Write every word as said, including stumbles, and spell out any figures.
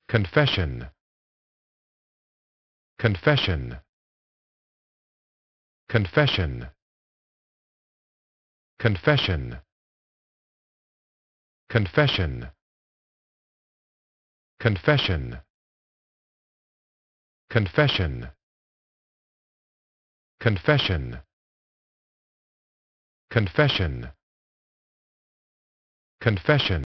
confession, confession, confession, confession, confession, confession, confession, confession, confession, confession.